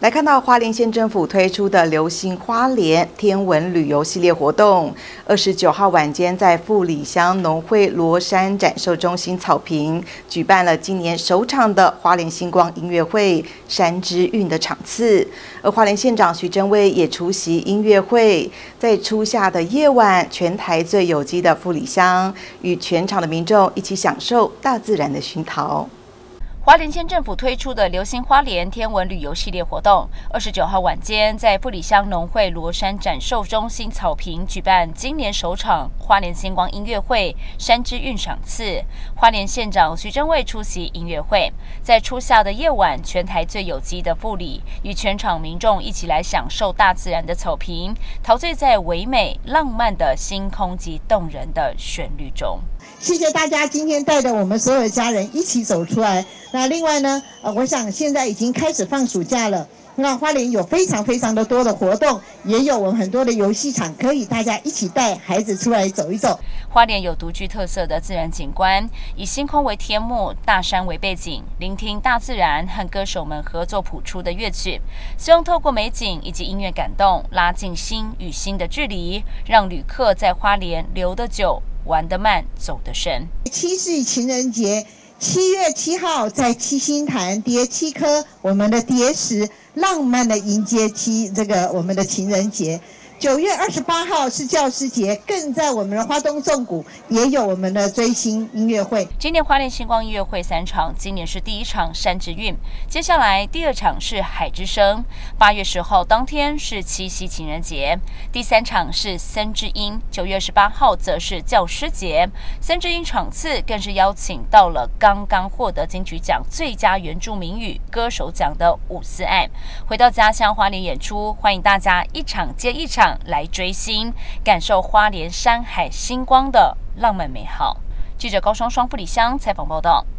来看到花莲县政府推出的流星花莲天文旅游系列活动，29号晚间在富里乡农会罗山展售中心草坪举办了今年首场的花莲星光音乐会山之韵的场次，而花莲县长徐榛蔚也出席音乐会。在初夏的夜晚，全台最有机的富里乡与全场的民众一起享受大自然的熏陶。 花莲县政府推出的流星花莲天文旅游系列活动，29号晚间在富里乡农会罗山展售中心草坪举办今年首场花莲星光音乐会山之韵赏赐。花莲县长徐榛蔚出席音乐会，在初夏的夜晚，全台最有机的富里与全场民众一起来享受大自然的草坪，陶醉在唯美浪漫的星空及动人的旋律中。 谢谢大家今天带着我们所有的家人一起走出来。那另外呢，我想现在已经开始放暑假了。那花莲有非常的多的活动，也有我们很多的游戏场，可以大家一起带孩子出来走一走。 花莲有独具特色的自然景观，以星空为天幕，大山为背景，聆听大自然和歌手们合作谱出的乐曲，希望透过美景以及音乐感动，拉近心与心的距离，让旅客在花莲留得久，玩得慢，走得深。 七夕情人节，7月7号在七星潭叠7颗我们的叠石，浪漫的迎接我们的情人节。9月28号是教师节，更在我们的花东纵谷也有我们的追星音乐会。 今年花莲星光音乐会3场，今年是第1场山之韵，接下来第2场是海之声，8月10号当天是七夕情人节，第3场是森之音，9月28号则是教师节。森之音场次更是邀请到了刚刚获得金曲奖最佳原住民语歌手奖的伍思爱，回到家乡花莲演出，欢迎大家一场接一场来追星，感受花莲山海星光的浪漫美好。记者高双双富里乡采访报道。